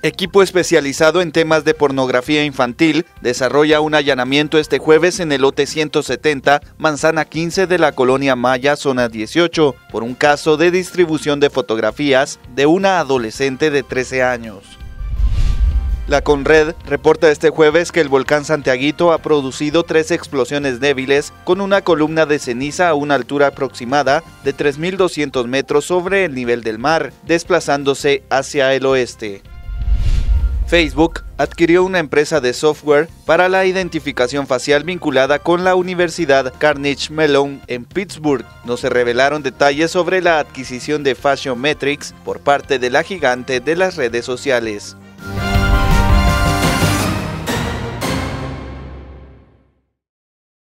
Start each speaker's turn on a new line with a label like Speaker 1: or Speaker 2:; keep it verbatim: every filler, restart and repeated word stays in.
Speaker 1: Equipo especializado en temas de pornografía infantil desarrolla un allanamiento este jueves en el lote ciento setenta, manzana quince de la colonia Maya, zona dieciocho, por un caso de distribución de fotografías de una adolescente de trece años. La Conred reporta este jueves que el volcán Santiaguito ha producido tres explosiones débiles con una columna de ceniza a una altura aproximada de tres mil doscientos metros sobre el nivel del mar, desplazándose hacia el oeste. Facebook adquirió una empresa de software para la identificación facial vinculada con la Universidad Carnegie Mellon en Pittsburgh. No se revelaron detalles sobre la adquisición de Fashion Metrics por parte de la gigante de las redes sociales.